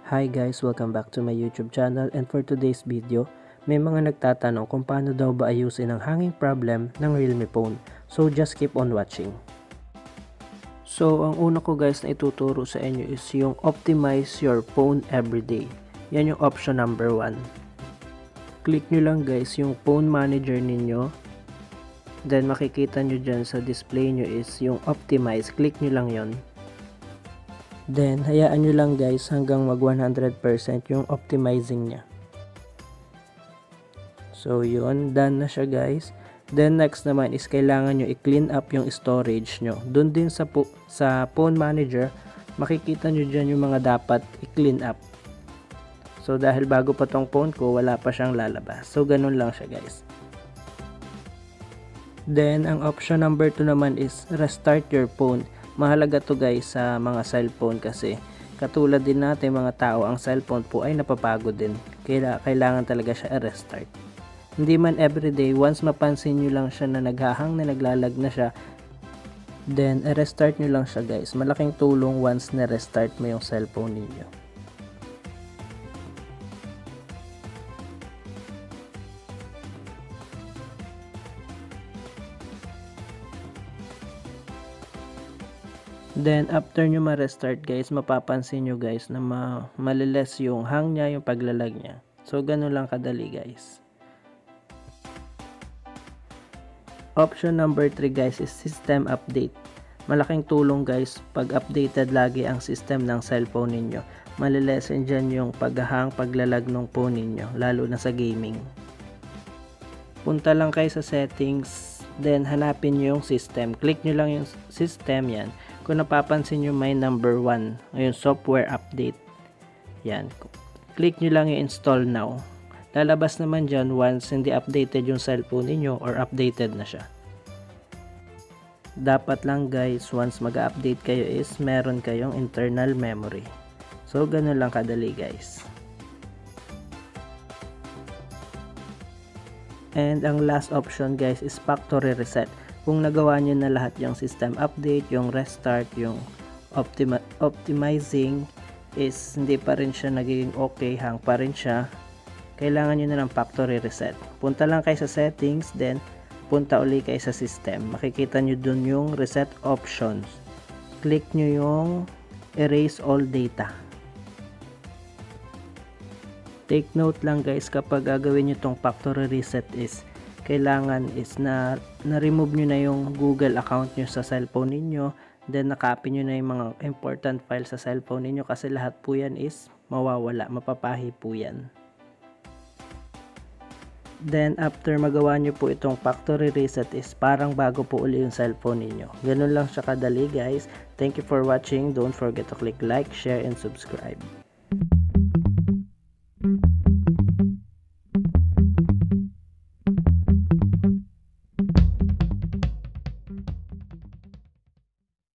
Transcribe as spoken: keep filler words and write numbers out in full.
Hi guys, welcome back to my YouTube channel, and for today's video, may mga nagtatanong kung paano daw ba ayusin ang hanging problem ng Realme phone. So just keep on watching. So ang una ko guys na ituturo sa inyo is yung optimize your phone everyday. Yan yung option number one. Click nyo lang guys yung phone manager ninyo. Then makikita nyo dyan sa display nyo is yung optimize. Click nyo lang yon. Then, hayaan nyo lang guys hanggang mag one hundred percent yung optimizing niya. So, yun. Done na siya guys. Then, next naman is kailangan nyo i-clean up yung storage nyo. Doon din sa, po, sa phone manager, makikita nyo dyan yung mga dapat i-clean up. So, dahil bago pa tong phone ko, wala pa siyang lalabas. So, ganun lang siya guys. Then, ang option number two naman is restart your phone. Mahalaga to guys sa mga cellphone kasi katulad din natin mga tao, ang cellphone po ay napapagod din. Kaya kailangan talaga siya i-restart. Hindi man everyday, once mapansin nyo lang siya na naghahang na naglalag na siya, then i-restart nyo lang siya guys. Malaking tulong once na-restart mo yung cellphone ninyo. Then, after nyo ma-restart guys, mapapansin nyo guys na ma maliles yung hang niya, yung paglalag niya. So, ganun lang kadali guys. Option number three guys is system update. Malaking tulong guys pag updated lagi ang system ng cellphone ninyo. Malilesen dyan yung paghahang, paglalag ng phone ninyo, lalo na sa gaming. Punta lang kayo sa settings, then hanapin nyo yung system. Click nyo lang yung system yan. Kung napapansin nyo may number one, yung software update. Yan. Click nyo lang yung install now. Lalabas naman dyan once hindi updated yung cellphone niyo or updated na siya. Dapat lang guys, once mag-update kayo is meron kayong internal memory. So, ganun lang kadali guys. And ang last option guys is factory reset. Kung nagawa nyo na lahat yung system update, yung restart, yung optima optimizing is hindi pa rin siya nagiging okay, hang pa rin siya, kailangan nyo na ng factory reset. Punta lang kayo sa settings, then punta uli kayo sa system. Makikita nyo dun yung reset options. Click nyo yung erase all data. Take note lang guys, kapag gagawin nyo tong factory reset is kailangan is na na-remove nyo na yung Google account nyo sa cellphone ninyo, then nakopy nyo na yung mga important files sa cellphone ninyo kasi lahat po yan is mawawala, mapapahi po yan. Then after magawa nyo po itong factory reset is parang bago po uli yung cellphone ninyo. Ganun lang siya kadali guys. Thank you for watching. Don't forget to click like, share, and subscribe.